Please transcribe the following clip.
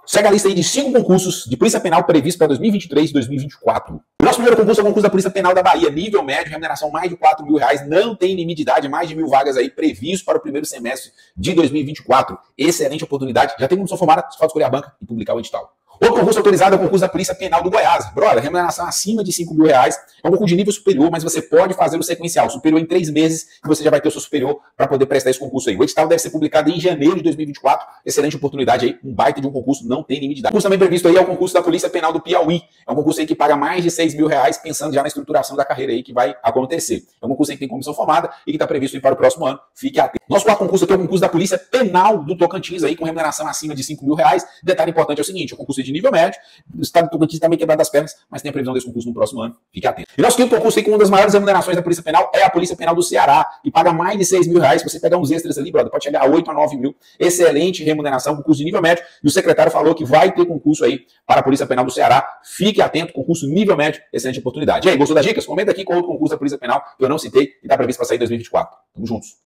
Segue a lista aí de 5 concursos de Polícia Penal previstos para 2023 e 2024. O nosso primeiro concurso é o concurso da Polícia Penal da Bahia, nível médio, remuneração mais de R$4.000, não tem limite de idade, mais de 1.000 vagas aí previstos para o primeiro semestre de 2024. Excelente oportunidade, já tem condição formada, só falta escolher a banca e publicar o edital. Outro concurso autorizado é o concurso da Polícia Penal do Goiás. Brother, remuneração acima de R$5.000. É um concurso de nível superior, mas você pode fazer o sequencial. Superior em 3 meses, que você já vai ter o seu superior para poder prestar esse concurso aí. O edital deve ser publicado em janeiro de 2024. Excelente oportunidade aí, um baita de um concurso, não tem limite de idade. O concurso também previsto aí é o concurso da Polícia Penal do Piauí. É um concurso aí que paga mais de R$6.000, pensando já na estruturação da carreira aí que vai acontecer. É um concurso aí que tem comissão formada e que está previsto aí para o próximo ano. Fique atento. Nosso quarto concurso aqui é o concurso da Polícia Penal do Tocantins aí, com remuneração acima de R$5.000. Detalhe importante é o seguinte, o concurso é de nível médio. O estado do Tocantins está meio quebrado das pernas, mas tem a previsão desse concurso no próximo ano. Fique atento. E nosso quinto concurso aí, com uma das maiores remunerações da Polícia Penal, é a Polícia Penal do Ceará, que paga mais de R$6.000. Se você pegar uns extras ali, brother, pode chegar a 8 a 9 mil. Excelente remuneração, concurso de nível médio. E o secretário falou que vai ter concurso aí para a Polícia Penal do Ceará. Fique atento, concurso nível médio, excelente oportunidade. E aí, gostou das dicas? Comenta aqui qual outro concurso da Polícia Penal que eu não citei e está previsto para sair em 2024. Tamo juntos.